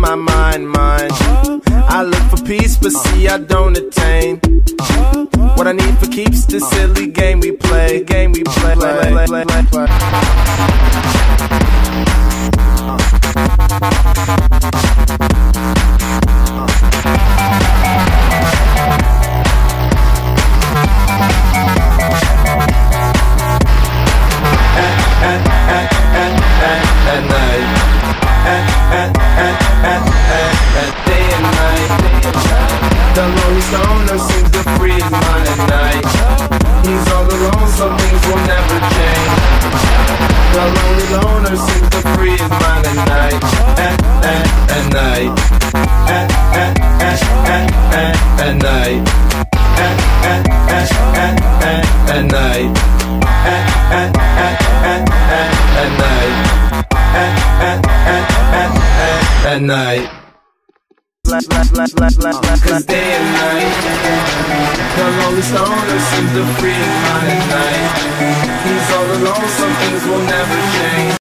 my mind. I look for peace, but see I don't attain what I need for keeps this silly game we play. At night, day and night. The lonely stoner seems to free his mind at night. He's all alone, so things will never change. The lonely loner seems to free his mind at night. At night, at night, at night, at night. Cause day and night, the lonely stoner seems to free his mind at night. He's all alone, some things will never change.